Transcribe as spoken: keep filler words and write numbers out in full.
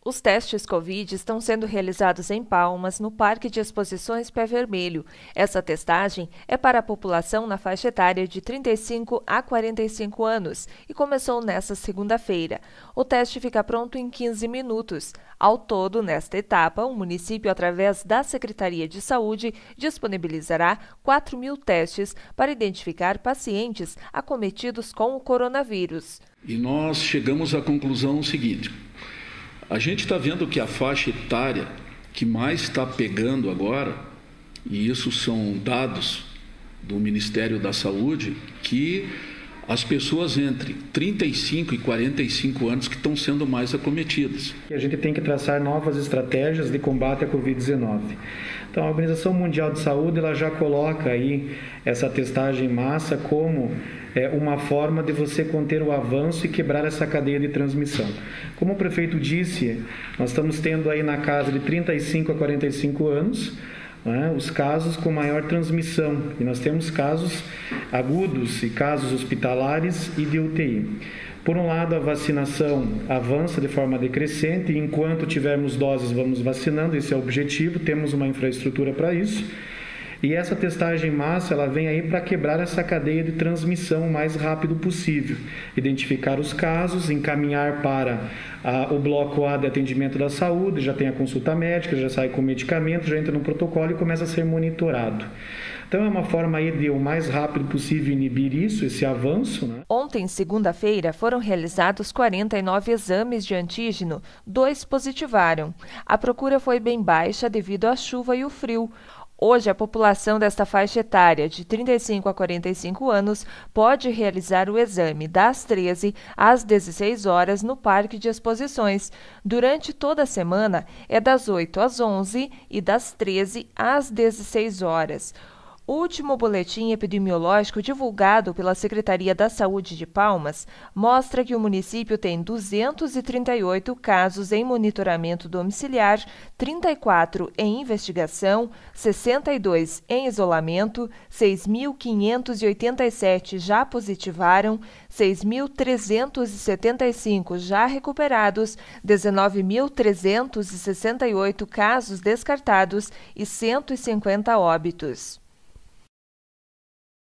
Os testes Covid estão sendo realizados em Palmas, no Parque de Exposições Pé Vermelho. Essa testagem é para a população na faixa etária de trinta e cinco a quarenta e cinco anos e começou nesta segunda-feira. O teste fica pronto em quinze minutos. Ao todo, nesta etapa, o município, através da Secretaria de Saúde, disponibilizará quatro mil testes para identificar pacientes acometidos com o coronavírus. E nós chegamos à conclusão seguinte: a gente está vendo que a faixa etária que mais está pegando agora, e isso são dados do Ministério da Saúde, que as pessoas entre trinta e cinco e quarenta e cinco anos que estão sendo mais acometidas. A gente tem que traçar novas estratégias de combate à covid dezenove. Então, a Organização Mundial de Saúde ela já coloca aí essa testagem em massa como é, uma forma de você conter o avanço e quebrar essa cadeia de transmissão. Como o prefeito disse, nós estamos tendo aí na casa de trinta e cinco a quarenta e cinco anos, né, os casos com maior transmissão. E nós temos casos agudos e casos hospitalares e de U T I. Por um lado, a vacinação avança de forma decrescente e enquanto tivermos doses, vamos vacinando, esse é o objetivo, temos uma infraestrutura para isso. E essa testagem em massa, ela vem aí para quebrar essa cadeia de transmissão o mais rápido possível. Identificar os casos, encaminhar para a, o bloco A de atendimento da saúde, já tem a consulta médica, já sai com medicamento, já entra no protocolo e começa a ser monitorado. Então é uma forma aí de o mais rápido possível inibir isso, esse avanço, né? Ontem, segunda-feira, foram realizados quarenta e nove exames de antígeno, dois positivaram. A procura foi bem baixa devido à chuva e o frio. Hoje, a população desta faixa etária, de trinta e cinco a quarenta e cinco anos, pode realizar o exame das treze às dezesseis horas no Parque de Exposições. Durante toda a semana, é das oito às onze e das treze às dezesseis horas. O último boletim epidemiológico divulgado pela Secretaria da Saúde de Palmas mostra que o município tem duzentos e trinta e oito casos em monitoramento domiciliar, trinta e quatro em investigação, sessenta e dois em isolamento, seis mil quinhentos e oitenta e sete já positivaram, seis mil trezentos e setenta e cinco já recuperados, dezenove mil trezentos e sessenta e oito casos descartados e cento e cinquenta óbitos.